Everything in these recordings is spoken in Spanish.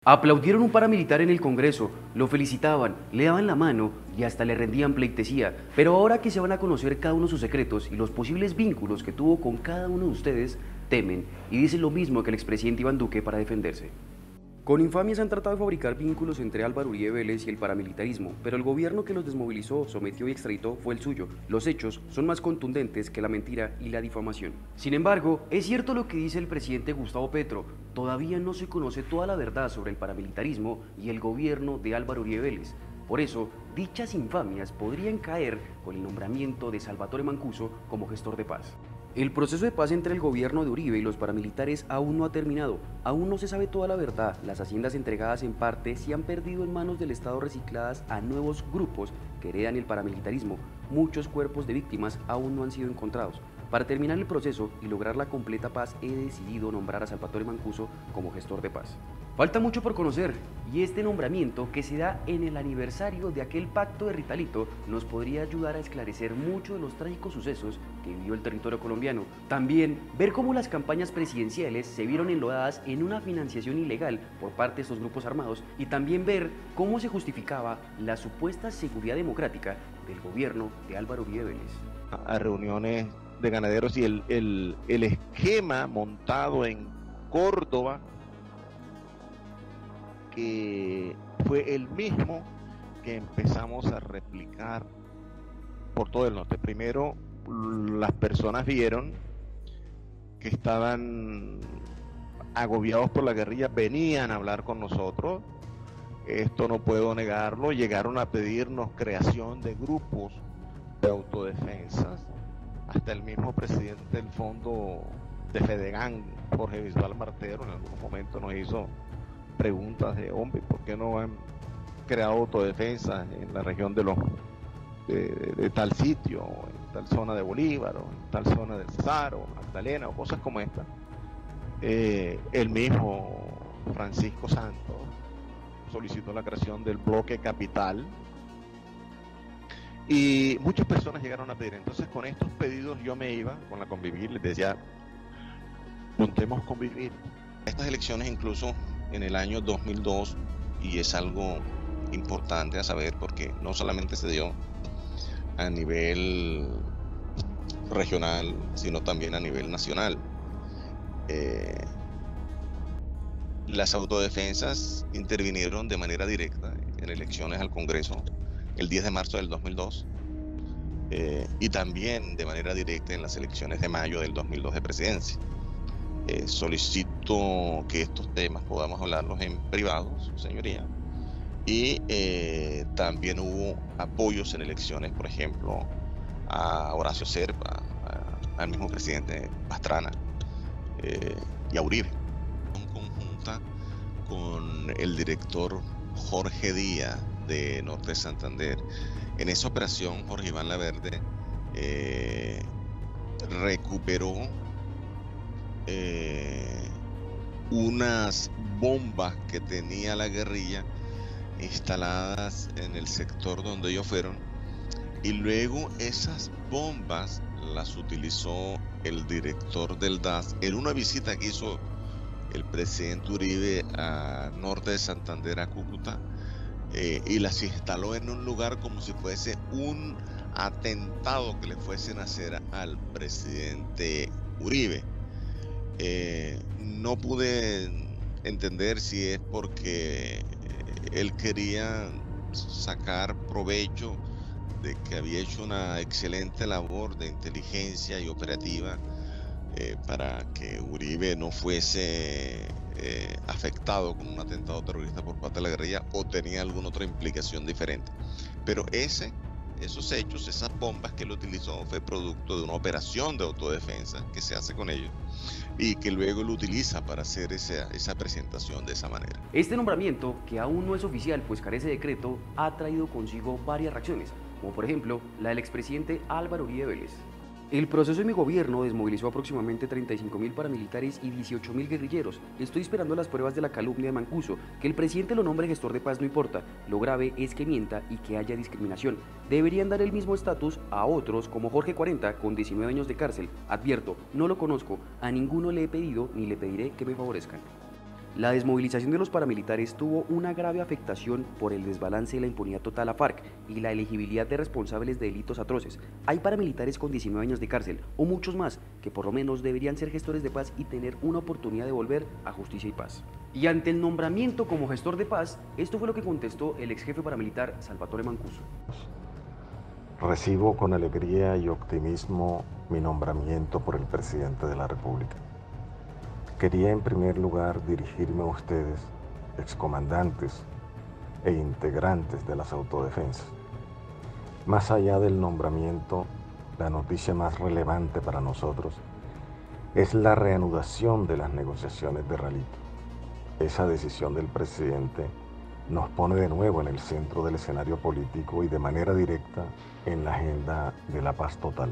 Aplaudieron un paramilitar en el Congreso, lo felicitaban, le daban la mano y hasta le rendían pleitesía. Pero ahora que se van a conocer cada uno sus secretos y los posibles vínculos que tuvo con cada uno de ustedes, temen y dicen lo mismo que el expresidente Iván Duque para defenderse. Con infamias han tratado de fabricar vínculos entre Álvaro Uribe Vélez y el paramilitarismo, pero el gobierno que los desmovilizó, sometió y extraditó fue el suyo. Los hechos son más contundentes que la mentira y la difamación. Sin embargo, es cierto lo que dice el presidente Gustavo Petro, todavía no se conoce toda la verdad sobre el paramilitarismo y el gobierno de Álvaro Uribe Vélez. Por eso, dichas infamias podrían caer con el nombramiento de Salvatore Mancuso como gestor de paz. El proceso de paz entre el gobierno de Uribe y los paramilitares aún no ha terminado, aún no se sabe toda la verdad, las haciendas entregadas en parte se han perdido en manos del Estado recicladas a nuevos grupos que heredan el paramilitarismo, muchos cuerpos de víctimas aún no han sido encontrados. Para terminar el proceso y lograr la completa paz he decidido nombrar a Salvatore Mancuso como gestor de paz. Falta mucho por conocer y este nombramiento que se da en el aniversario de aquel pacto de Ritalito nos podría ayudar a esclarecer muchos de los trágicos sucesos que vivió el territorio colombiano. También ver cómo las campañas presidenciales se vieron enlodadas en una financiación ilegal por parte de estos grupos armados y también ver cómo se justificaba la supuesta seguridad democrática del gobierno de Álvaro Uribe Vélez. A reuniones de ganaderos y el esquema montado en Córdoba, que fue el mismo que empezamos a replicar por todo el norte. Primero, las personas vieron que estaban agobiados por la guerrilla, venían a hablar con nosotros, esto no puedo negarlo, llegaron a pedirnos creación de grupos de autodefensas, hasta el mismo presidente del fondo de Fedegan, Jorge Bisbal Martero, en algún momento nos hizo preguntas de, hombre, ¿por qué no han creado autodefensas en la región de tal sitio, en tal zona de Bolívar, o en tal zona del Cesar, o Magdalena, o cosas como esta? El mismo Francisco Santos solicitó la creación del bloque capital y muchas personas llegaron a pedir. Entonces, con estos pedidos yo me iba con la Convivir, les decía, montemos Convivir. Estas elecciones incluso en el año 2002, y es algo importante a saber porque no solamente se dio a nivel regional, sino también a nivel nacional. Las autodefensas intervinieron de manera directa en elecciones al Congreso el 10 de marzo del 2002 y también de manera directa en las elecciones de mayo del 2002 de presidencia. Solicito que estos temas podamos hablarlos en privado, señoría, y también hubo apoyos en elecciones, por ejemplo, a Horacio Serpa, al mismo presidente Pastrana y a Uribe. En conjunta con el director Jorge Díaz de Norte de Santander. En esa operación, Jorge Iván Laverde recuperó unas bombas que tenía la guerrilla instaladas en el sector donde ellos fueron, y luego esas bombas las utilizó el director del DAS en una visita que hizo el presidente Uribe a Norte de Santander, a Cúcuta, y las instaló en un lugar como si fuese un atentado que le fuesen a hacer al presidente Uribe. No pude entender si es porque él quería sacar provecho de que había hecho una excelente labor de inteligencia y operativa para que Uribe no fuese afectado con un atentado terrorista por parte de la guerrilla, o tenía alguna otra implicación diferente. Pero esos hechos, esas bombas que él utilizó, fue producto de una operación de autodefensa que se hace con ellos y que luego lo utiliza para hacer esa presentación de esa manera. Este nombramiento, que aún no es oficial pues carece de decreto, ha traído consigo varias reacciones, como por ejemplo la del expresidente Álvaro Uribe Vélez. El proceso de mi gobierno desmovilizó aproximadamente 35.000 paramilitares y 18.000 guerrilleros. Estoy esperando las pruebas de la calumnia de Mancuso. Que el presidente lo nombre gestor de paz no importa. Lo grave es que mienta y que haya discriminación. Deberían dar el mismo estatus a otros como Jorge 40 con 19 años de cárcel. Advierto, no lo conozco, a ninguno le he pedido ni le pediré que me favorezcan. La desmovilización de los paramilitares tuvo una grave afectación por el desbalance y la impunidad total a FARC y la elegibilidad de responsables de delitos atroces. Hay paramilitares con 19 años de cárcel, o muchos más, que por lo menos deberían ser gestores de paz y tener una oportunidad de volver a justicia y paz. Y ante el nombramiento como gestor de paz, esto fue lo que contestó el ex jefe paramilitar Salvatore Mancuso. Recibo con alegría y optimismo mi nombramiento por el presidente de la República. Quería en primer lugar dirigirme a ustedes, excomandantes e integrantes de las autodefensas. Más allá del nombramiento, la noticia más relevante para nosotros es la reanudación de las negociaciones de Ralito. Esa decisión del presidente nos pone de nuevo en el centro del escenario político y de manera directa en la agenda de la paz total.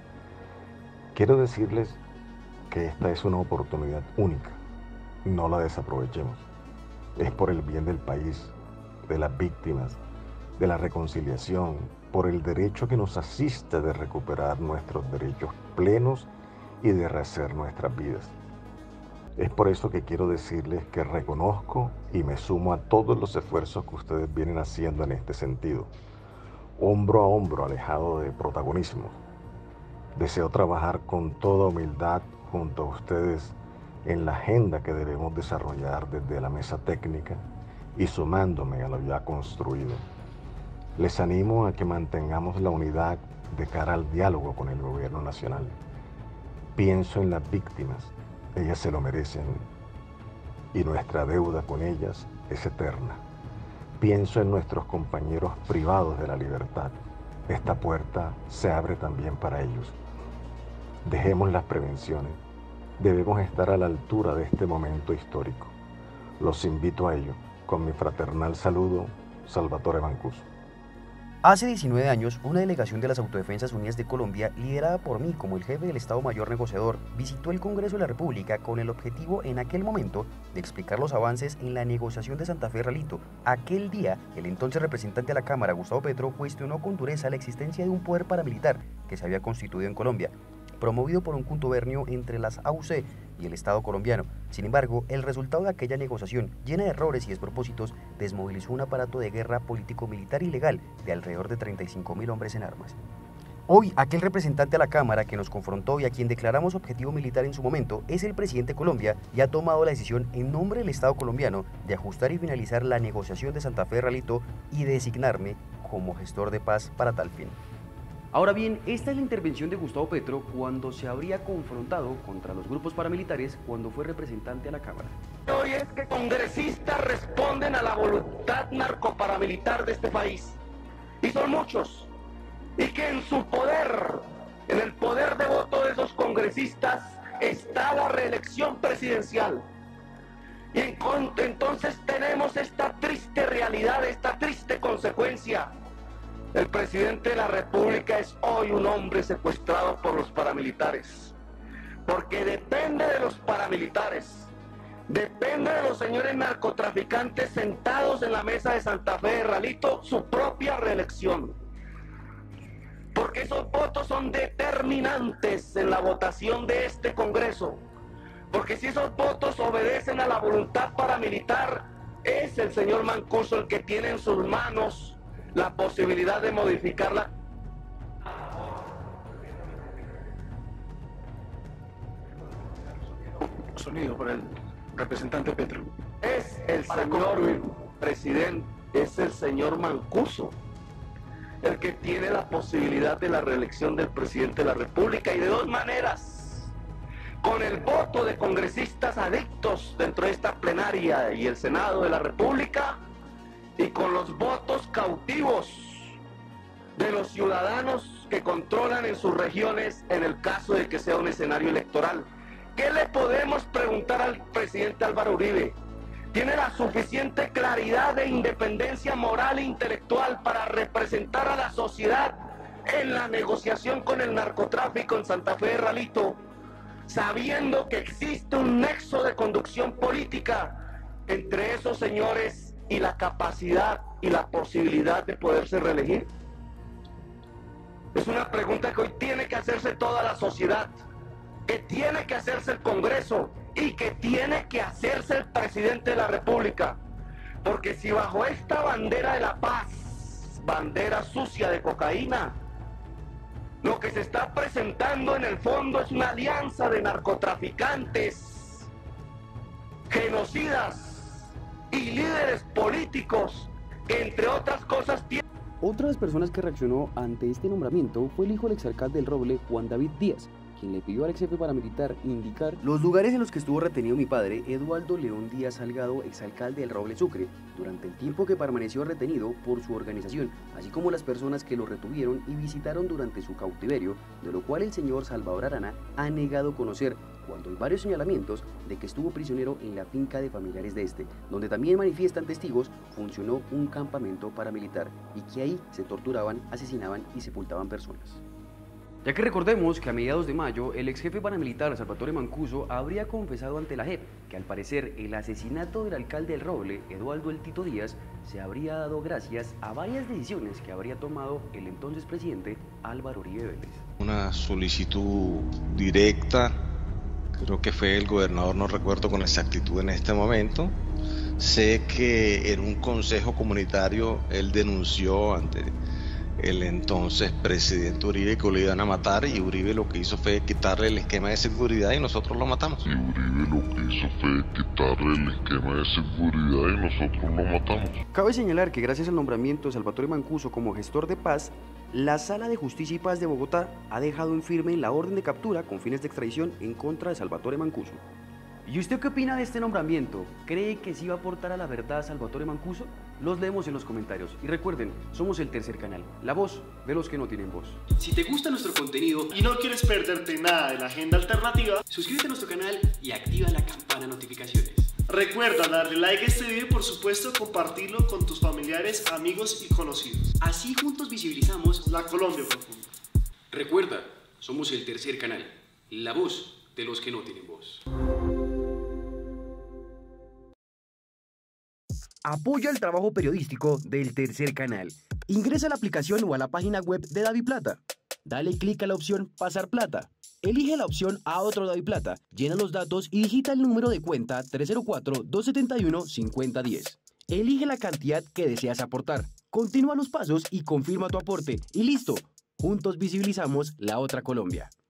Quiero decirles que esta es una oportunidad única, no la desaprovechemos. Es por el bien del país, de las víctimas, de la reconciliación, por el derecho que nos asiste de recuperar nuestros derechos plenos y de rehacer nuestras vidas. Es por eso que quiero decirles que reconozco y me sumo a todos los esfuerzos que ustedes vienen haciendo en este sentido, hombro a hombro, alejado de protagonismo. Deseo trabajar con toda humildad junto a ustedes en la agenda que debemos desarrollar desde la mesa técnica y sumándome a lo ya construido. Les animo a que mantengamos la unidad de cara al diálogo con el gobierno nacional. Pienso en las víctimas, ellas se lo merecen y nuestra deuda con ellas es eterna. Pienso en nuestros compañeros privados de la libertad. Esta puerta se abre también para ellos. Dejemos las prevenciones. Debemos estar a la altura de este momento histórico. Los invito a ello. Con mi fraternal saludo, Salvatore Mancuso. Hace 19 años, una delegación de las Autodefensas Unidas de Colombia, liderada por mí como el jefe del Estado Mayor negociador, visitó el Congreso de la República con el objetivo en aquel momento de explicar los avances en la negociación de Santa Fe Ralito. Aquel día, el entonces representante de la Cámara, Gustavo Petro, cuestionó con dureza la existencia de un poder paramilitar que se había constituido en Colombia, promovido por un contubernio entre las AUC y el Estado colombiano. Sin embargo, el resultado de aquella negociación, llena de errores y despropósitos, desmovilizó un aparato de guerra político-militar ilegal de alrededor de 35.000 hombres en armas. Hoy, aquel representante a la Cámara que nos confrontó y a quien declaramos objetivo militar en su momento es el presidente de Colombia y ha tomado la decisión en nombre del Estado colombiano de ajustar y finalizar la negociación de Santa Fe Ralito y de designarme como gestor de paz para tal fin. Ahora bien, esta es la intervención de Gustavo Petro cuando se habría confrontado contra los grupos paramilitares cuando fue representante a la Cámara. Hoy es que congresistas responden a la voluntad narcoparamilitar de este país, y son muchos, y que en su poder, en el poder de voto de esos congresistas, está la reelección presidencial. Y entonces tenemos esta triste realidad, esta triste consecuencia. El presidente de la República es hoy un hombre secuestrado por los paramilitares, porque depende de los paramilitares, depende de los señores narcotraficantes sentados en la mesa de Santa Fe de Ralito su propia reelección, porque esos votos son determinantes en la votación de este Congreso, porque si esos votos obedecen a la voluntad paramilitar, es el señor Mancuso el que tiene en sus manos la posibilidad de modificarla. Sonido por el representante Petro. Es el señor presidente, es el señor Mancuso el que tiene la posibilidad de la reelección del presidente de la República, y de dos maneras: con el voto de congresistas adictos dentro de esta plenaria y el Senado de la República, y con los votos cautivos de los ciudadanos que controlan en sus regiones en el caso de que sea un escenario electoral. ¿Qué le podemos preguntar al presidente Álvaro Uribe? ¿Tiene la suficiente claridad e independencia moral e intelectual para representar a la sociedad en la negociación con el narcotráfico en Santa Fe de Ralito, sabiendo que existe un nexo de conducción política entre esos señores y la capacidad y la posibilidad de poderse reelegir? Es una pregunta que hoy tiene que hacerse toda la sociedad, que tiene que hacerse el Congreso y que tiene que hacerse el presidente de la República. Porque si bajo esta bandera de la paz, bandera sucia de cocaína, lo que se está presentando en el fondo es una alianza de narcotraficantes, genocidas y líderes políticos que, entre otras cosas, Otra de las personas que reaccionó ante este nombramiento fue el hijo del exalcalde del Roble, Juan David Díaz, quien le pidió al ex jefe paramilitar indicar los lugares en los que estuvo retenido mi padre, Eduardo León Díaz Salgado, exalcalde del Roble Sucre, durante el tiempo que permaneció retenido por su organización, así como las personas que lo retuvieron y visitaron durante su cautiverio, de lo cual el señor Salvador Arana ha negado conocer, cuando hay varios señalamientos de que estuvo prisionero en la finca de familiares de este, donde también manifiestan testigos, funcionó un campamento paramilitar y que ahí se torturaban, asesinaban y sepultaban personas. Ya que recordemos que a mediados de mayo, el ex jefe paramilitar Salvatore Mancuso habría confesado ante la JEP que al parecer el asesinato del alcalde del Roble, Eduardo El Tito Díaz, se habría dado gracias a varias decisiones que habría tomado el entonces presidente Álvaro Uribe Vélez. Una solicitud directa, creo que fue el gobernador, no recuerdo con exactitud en este momento. Sé que en un consejo comunitario él denunció ante el entonces presidente Uribe que lo iban a matar, y Uribe lo que hizo fue quitarle el esquema de seguridad y nosotros lo matamos. Cabe señalar que gracias al nombramiento de Salvatore Mancuso como gestor de paz, la Sala de Justicia y Paz de Bogotá ha dejado en firme la orden de captura con fines de extradición en contra de Salvatore Mancuso. ¿Y usted qué opina de este nombramiento? ¿Cree que sí va a aportar a la verdad a Salvatore Mancuso? Los leemos en los comentarios. Y recuerden, somos el tercer canal, la voz de los que no tienen voz. Si te gusta nuestro contenido y no quieres perderte nada de la agenda alternativa, suscríbete a nuestro canal y activa la campana de notificaciones. recuerda darle like a este video y por supuesto compartirlo con tus familiares, amigos y conocidos. Así juntos visibilizamos La Colombia profunda. Recuerda, somos el tercer canal, la voz de los que no tienen voz. Apoya el trabajo periodístico del tercer canal. Ingresa a la aplicación o a la página web de DaviPlata. Dale clic a la opción Pasar Plata. Elige la opción A otro DaviPlata, llena los datos y digita el número de cuenta 304-271-5010. Elige la cantidad que deseas aportar. Continúa los pasos y confirma tu aporte. Y listo. Juntos visibilizamos la otra Colombia.